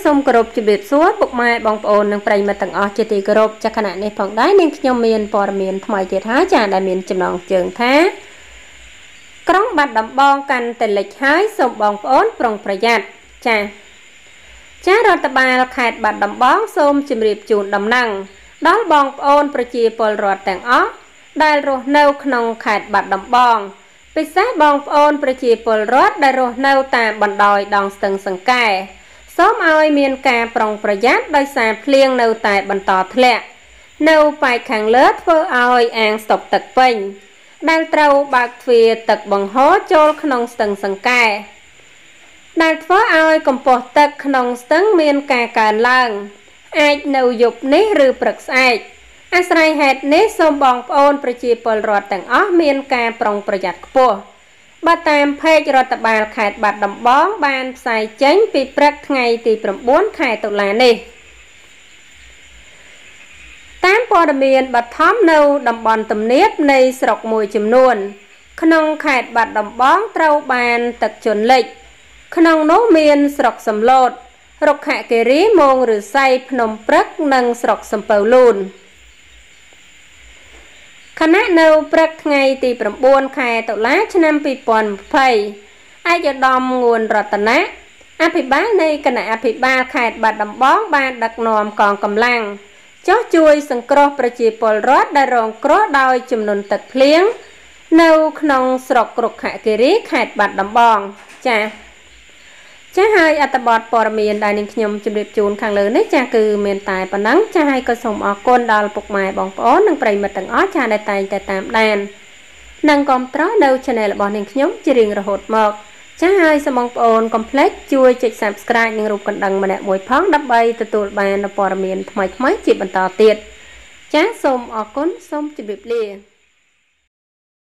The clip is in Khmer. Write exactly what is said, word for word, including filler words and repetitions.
សូមគោរពជម្រាបសួរពុកម៉ែបងប្អូននិងប្រិយមិត្តទាំងអស់ជាទីគោរពចាខណៈនេះផងដែរនាងខ្ញុំមានព័ត៌មានថ្មីទៀតហើយចាដែលមានចំណងជើងថាក្រុងបាត់ដំបងកាន់តែលិចហើយសូមបងប្អូនប្រុងប្រយ័ត្នចាចារដ្ឋបាលខេត្តបាត់ដំបងសូមជម្រាបជូនដំណឹងដល់បងប្អូនប្រជាពលរដ្ឋទាំងអស់ដែលរស់នៅក្នុងខេត្តបាត់ដំបងពិសេសបងប្អូនប្រជាពលរដ្ឋដែលរស់នៅតាមបណ្ដោយដងស្ទឹងសង្កែសូមឲ្យមានការប្រុងប្រយ័ត្នដោយសារភ្លៀងនៅតែបន្តធ្លាក់នៅប៉ែកខាងលើធ្វើឲ្យអាងស្តុកទឹកពេញដែលត្រូវបើកទ្វារទឹកបង្ហូរចូលក្នុងស្ទឹងសង្កែដែលធ្វើឲ្យកម្ពស់ទឹកក្នុងស្ទឹងមានការកើនឡើងអាចនៅយប់នេះឬព្រឹកស្អែកអាស្រ័យហេតុនេះសូមបងប្អូនប្រជាពលរដ្ឋទាំងអស់មានការប្រុងប្រយ័ត្នខ្ពស់បើតាមเพจរដ្ឋបាលខេត្តបាត់ដំបងបានផ្សាយចេញពីព្រឹកថ្ងៃទី៩ខែតុលានេះតាមព័ត៌មានបឋមនៅតំបន់ទំនាបនៃស្រុកមួយចំនួនក្នុងខេត្តបាត់ដំបងត្រូវបានទឹកជន់លិចក្នុងនោះមានស្រុកសំឡូតរុក្ខគិរីមោងឫស្សីភ្នំព្រឹកនិងស្រុកសំពៅលូនខណៈនៅព្រឹកថ្ងៃទី៩ខែតុលាឆ្នាំពីរពាន់ยี่สิบឯកឧត្តមងួនរតនៈអភិបាលនៃគណៈអភិបាលខេត្តបាត់ដំបងបានដឹកនាំកងកម្លាំងចុះជួយសង្គ្រោះប្រជាពលរដ្ឋដែលរងគ្រោះដោយជំនន់ទឹកភ្លៀងនៅក្នុងស្រុករុក្ខគិរីខេត្តបាត់ដំបងចា៎ចា៎ហើយអត្ថបទព័ត៌មានដែលនាងខ្ញុំជម្រាបជូនខាងលើនេះចា៎គឺមានតែប៉ុណ្ណឹងចា៎ហើយក៏សូមអរគុណដល់ពុកម៉ែបងប្អូននិងប្រិយមិត្តទាំងអស់ចា៎ដែលតែងតែតាមដាននិងគាំទ្រនៅ Channel របស់នាងខ្ញុំជារៀងរហូតមកចា៎ហើយសូមបងប្អូនកុំភ្លេចជួយចុច Subscribe និងរូបកណ្ដឹងម្នាក់មួយផងដើម្បីទទួលបានព័ត៌មានថ្មីៗជាបន្តទៀតចា៎សូមអរគុណសូមជម្រាបលា